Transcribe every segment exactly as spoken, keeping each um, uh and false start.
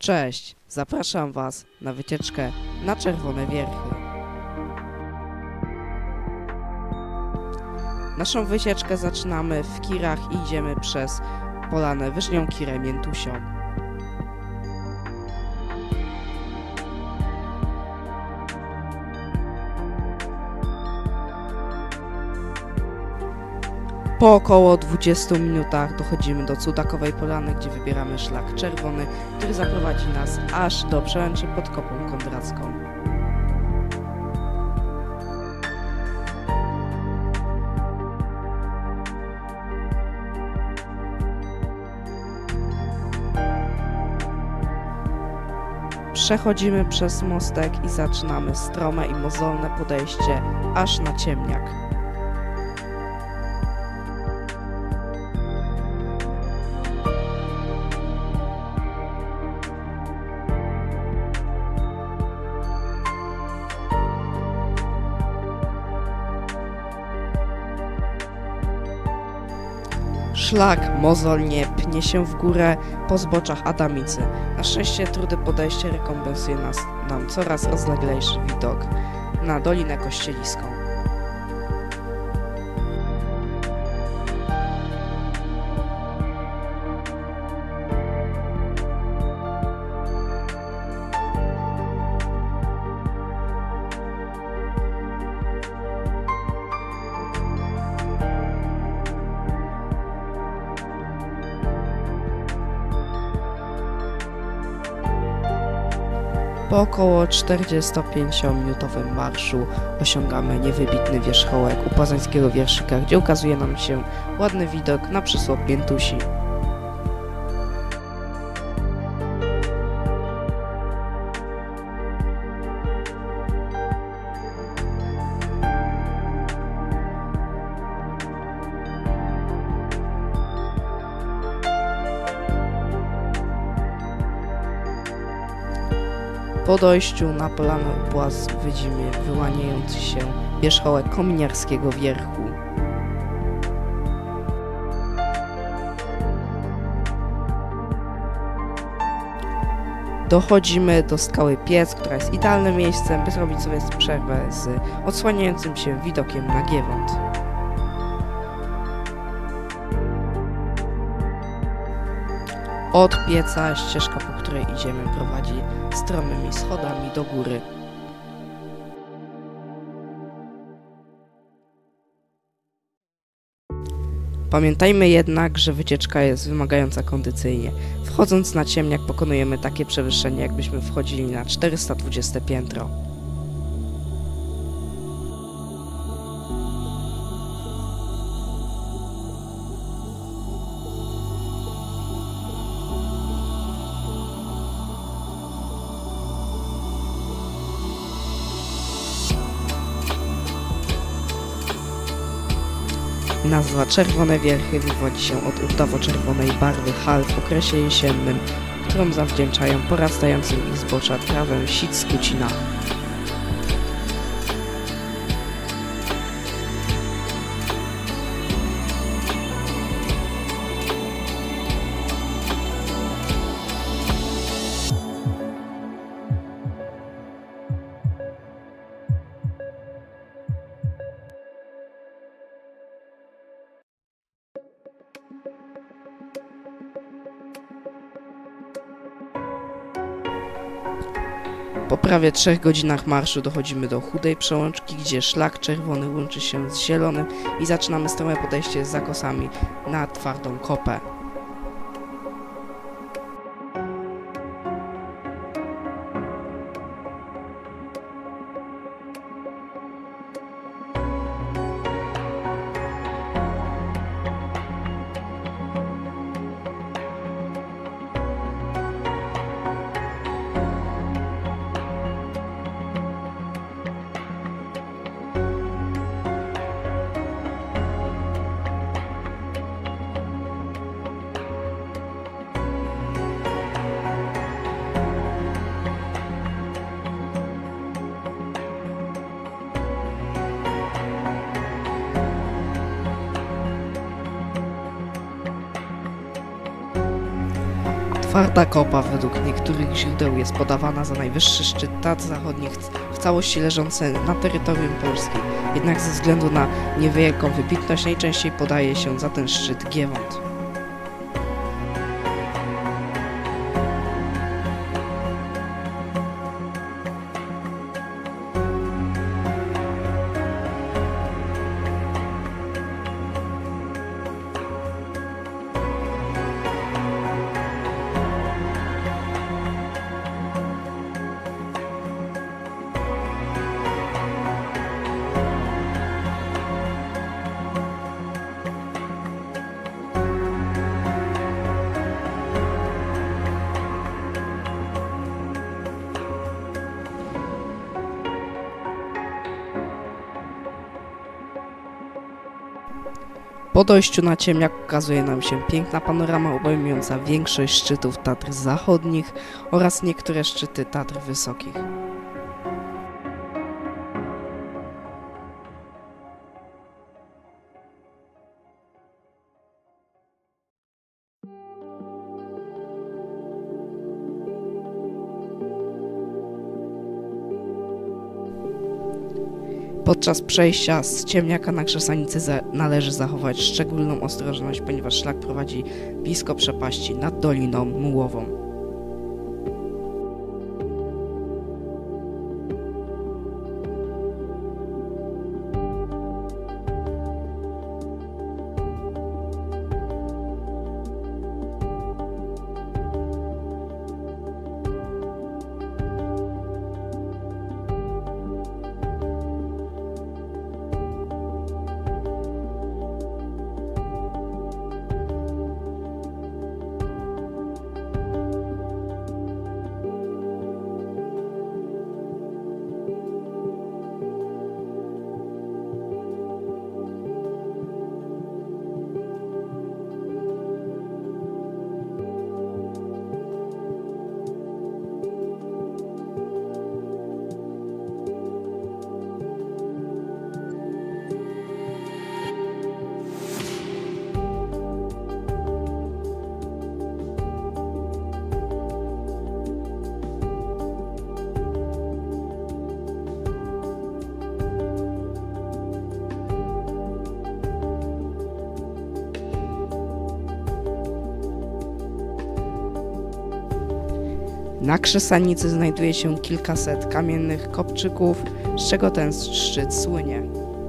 Cześć, zapraszam Was na wycieczkę na Czerwone Wierchy. Naszą wycieczkę zaczynamy w Kirach i idziemy przez polanę Wyżnią Kirę Miętusią. Po około dwudziestu minutach dochodzimy do Cudakowej Polany, gdzie wybieramy szlak czerwony, który zaprowadzi nas aż do przełęczy pod Kopą Kondracką. Przechodzimy przez mostek i zaczynamy strome i mozolne podejście aż na Ciemniak. Szlak mozolnie pnie się w górę po zboczach Adamicy. Na szczęście trudy podejście rekompensuje nas, nam coraz rozleglejszy widok na Dolinę Kościeliską. Po około czterdziestopięciominutowym marszu osiągamy niewybitny wierzchołek u poznańskiego wierszyka, gdzie ukazuje nam się ładny widok na przysłop Miętusi. Po dojściu na polanę Ubłaz widzimy wyłaniający się wierzchołek Kominiarskiego Wierchu. Dochodzimy do skały Piec, która jest idealnym miejscem, by zrobić sobie przerwę z odsłaniającym się widokiem na Giewont. Od pieca ścieżka, po której idziemy, prowadzi stromymi schodami do góry. Pamiętajmy jednak, że wycieczka jest wymagająca kondycyjnie. Wchodząc na Ciemniak pokonujemy takie przewyższenie, jakbyśmy wchodzili na czterysta dwudzieste piętro. Nazwa Czerwone Wierchy wywodzi się od urdawo-czerwonej barwy hal w okresie jesiennym, którą zawdzięczają porastającym ich zbocza trawę sit z Kucina. Po prawie trzech godzinach marszu dochodzimy do chudej przełączki, gdzie szlak czerwony łączy się z zielonym i zaczynamy strome podejście z zakosami na twardą kopę. Twarda Kopa według niektórych źródeł jest podawana za najwyższy szczyt Tatr Zachodnich w całości leżący na terytorium Polski. Jednak ze względu na niewielką wybitność najczęściej podaje się za ten szczyt Giewont. Po dojściu na Ciemniak ukazuje nam się piękna panorama obejmująca większość szczytów Tatr Zachodnich oraz niektóre szczyty Tatr Wysokich. Podczas przejścia z Ciemniaka na Krzesanicy za należy zachować szczególną ostrożność, ponieważ szlak prowadzi blisko przepaści nad Doliną Mułową. Na Krzesanicy znajduje się kilkaset kamiennych kopczyków, z czego ten szczyt słynie.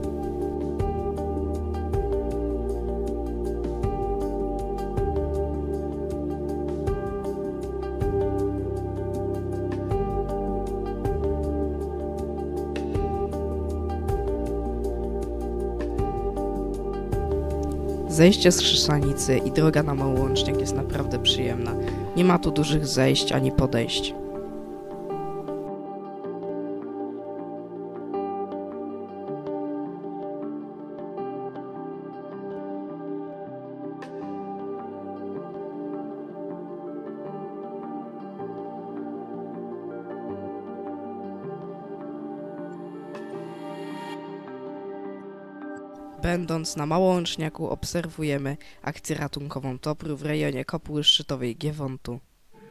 Zejście z Krzesanicy i droga na Małołączniak jest naprawdę przyjemna. Nie ma tu dużych zejść ani podejść. Będąc na Małołączniaku obserwujemy akcję ratunkową Topru w rejonie Kopły Szczytowej Giewontu.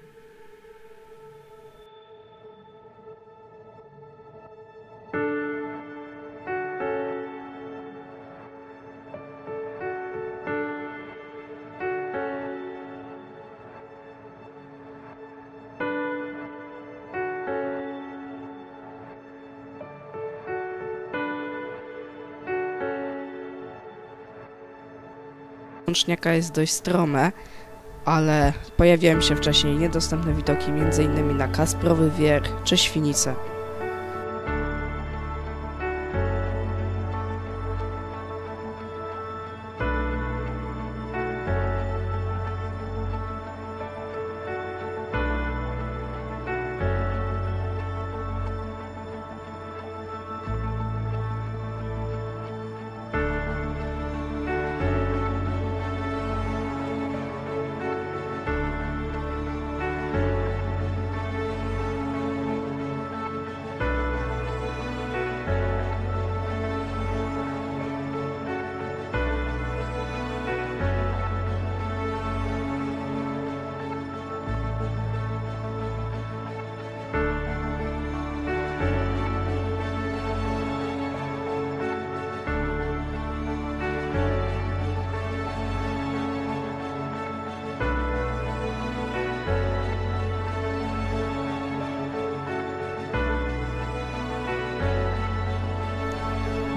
Łączniaka jest dość strome, ale pojawiają się wcześniej niedostępne widoki m.in. na Kasprowy Wierch czy Świnice.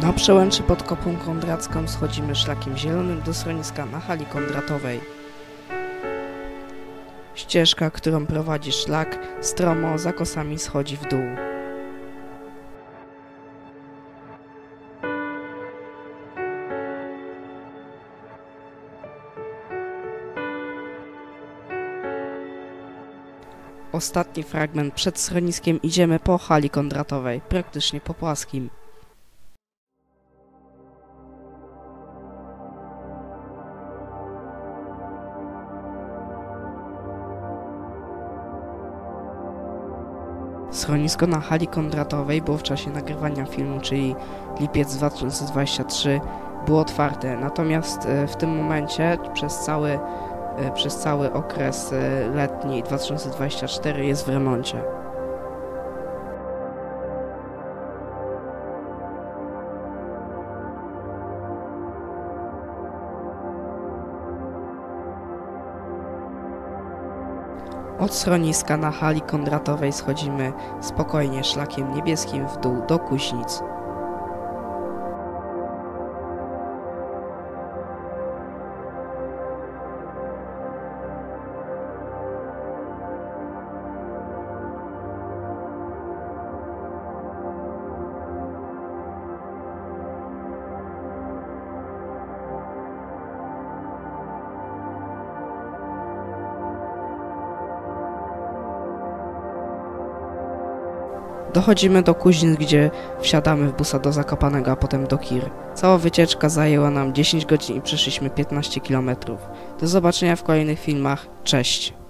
Na przełęczy pod Kopą Kondracką schodzimy szlakiem zielonym do schroniska na hali Kondratowej. Ścieżka, którą prowadzi szlak, stromo za kosami schodzi w dół. Ostatni fragment przed schroniskiem idziemy po hali Kondratowej, praktycznie po płaskim. Schronisko na hali Kondratowej było w czasie nagrywania filmu, czyli lipiec dwa tysiące dwudziesty trzeci, było otwarte, natomiast w tym momencie przez cały, przez cały okres letni dwa tysiące dwudziesty czwarty jest w remoncie. Od schroniska na hali Kondratowej schodzimy spokojnie szlakiem niebieskim w dół do Kuźnic. Dochodzimy do Kuźnic, gdzie wsiadamy w busa do Zakopanego, a potem do Kir. Cała wycieczka zajęła nam dziesięć godzin i przeszliśmy piętnaście kilometrów. Do zobaczenia w kolejnych filmach. Cześć!